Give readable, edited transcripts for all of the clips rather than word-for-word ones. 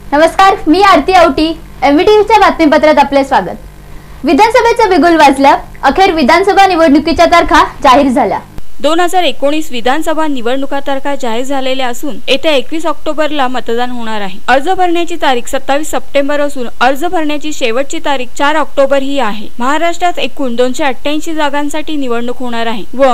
नमस्कार, मी आरती औटी. MVTVच्या बातमीपत्रात आपले स्वागत. विधानसभेचं बिगुल वाजलं. अखेर विधानसभा निवडणुकीच्या तारखा जाहीर झाल्या. 2019 विधानसभा निवडणुका तारखा जाहीर झालेल्या असून येत्या 21 ऑक्टोबरला मतदान होणार आहे. अर्ज भरण्याची तारीख 27 सप्टेंबर असून अर्ज भरण्याची शेवटची तारीख 4 ऑक्टोबर ही आहे. महाराष्ट्रात एकूण 288 जागांसाठी निवडणूक होणार आहे व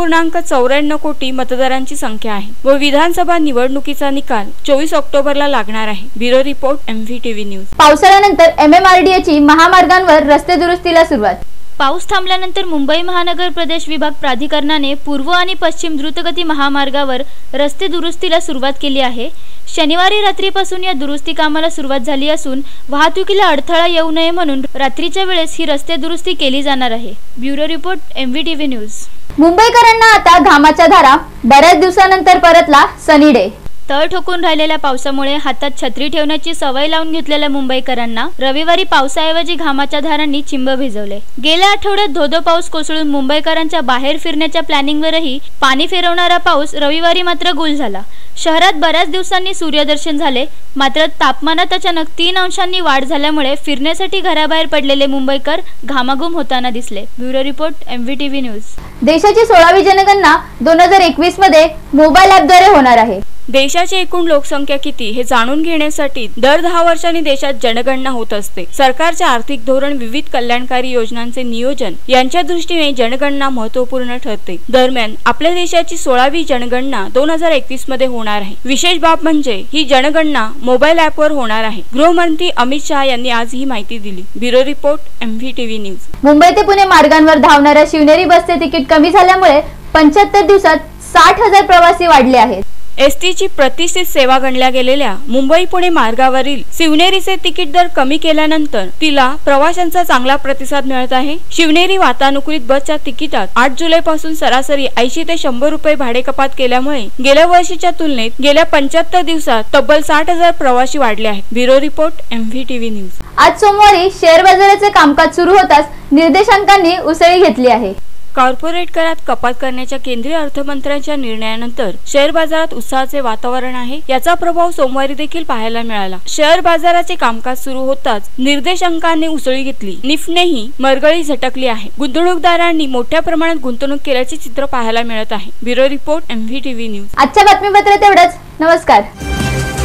8.94 कोटी मतदारांची संख्या आहे व विधानसभा निवडणुकीचा निकाल 24 ऑक्टोबरला लागणार आहे. Bureau report MVTV news. पावसाळ्यानंतर MMRDAची महामार्गांवर रस्ते दुरुस्तीला सुरुवात. पाऊस थांबल्यानंतर मुंबई महानगर प्रदेश विभाग प्राधिकरणाने पूर्व आणि पश्चिम द्रुतगती महामार्गावर रस्ते दुरुस्तीला सुरुवात केली आहे. शनिवारी रात्रीपासून या दुरुस्ती कामाला सुरुवात झाली असून वाहतुकीला अडथळा येऊ नये म्हणून रात्रीच्या वेळेस ही रस्ते दुरुस्ती केली जाणार आहे. Bureau report MVTV news. मुंबईकरांना आता घामाच्या धारा. बऱ्याच दिवसानंतर परतला सनी डे. तळ ठोकून राहिलेल्या पावसामुळे हातात छत्री ठेवण्याची सवय लावून घेतलेल्या मुंबईकरांना रविवारी पावसाऐवजी घामाच्या धारांनी चिंब भिजवले. गेल्या आठवड्यात धोधो पाऊस कोसळून मुंबईकरांच्या बाहेर फिरण्याच्या प्लॅनिंगवरही पाणी फिरवणारा पाऊस रविवारी मात्र गुल झाला. शहरात बऱ्याच दिवसांनी सूर्यदर्शन झाले, मात्र तापमानात अचानक 3 अंशांनी वाढ झाल्यामुळे फिरण्यासाठी घराबाहेर पडलेले मुंबईकर घामाघूम होताना दिसले. Bureau report MVTV news. देशाची 16वी जनगणना 2021 मध्ये मोबाईल ॲपद्वारे होणार आहे. देशाची एकूण लोकसंख्या किती हे जाणून घेण्यासाठी दर 10 वर्षांनी देशात जनगणना होत असते. सरकारचे आर्थिक धोरण, विविध कल्याणकारी योजनांचे नियोजन यांच्या दृष्टीने जनगणना महत्त्वपूर्ण ठरते. दरम्यान आपल्या देशाची 16वी जनगणना 2021 मध्ये होणार आहे. विशेष बाब म्हणजे ही जनगणना मोबाईल ॲपवर होणार आहे. गृहमंत्री अमित शहा यांनी आज ही माहिती दिली. Bureau report MVTV news. Mumbai ते पुणे मार्गांवर धावणाऱ्या शिवनेरी बसचे तिकीट कमी झाल्यामुळे 75 दिवसात 60,000 प्रवासी वाढले आहेत. एसटीची प्रतिष्ठित सेवा गणल्या गेलेल्या मुंबई पुणे मार्गावरील शिवनेरीचे तिकीट दर कमी केल्यानंतर तिला प्रवाशांचा चांगला प्रतिसाद मिळत आहे. शिवनेरी वातानुकूलित बसच्या तिकिटात 8 जुलै पासून सरासरी 80 ते 100 रुपये भाडे कपात केल्यामुळे गेल्या वर्षीच्या तुलनेत गेल्या 75 दिवसात तब्बल 60,000 प्रवासी वाढले आहेत. Bureau report MVTV news. आज सोमवारी शेअर बाजाराचे कामकाज सुरू होताच निर्देशांकांनी उसळी घेतली आहे. कॉर्पोरेट करात कपात करण्याच्या केंद्रीय अर्थमंत्र्यांच्या निर्णयानंतर शेअर बाजारात उत्साहाचे वातावरण आहे. याचा प्रभाव सोमवारी देखील पाहायला मिळाला. शेअर बाजाराचे कामकाज सुरू होताच निर्देशांकांनी उसळी घेतली. निफ्टनेही मरगळी झटकली आहे. गुंतवणूकदारांनी मोठ्या प्रमाणात गुंतवणूक केल्याचे चित्र पाहायला मिळत आहे. Bureau report MVTV news. आजच्या बातमीपत्रात एवढंच. नमस्कार.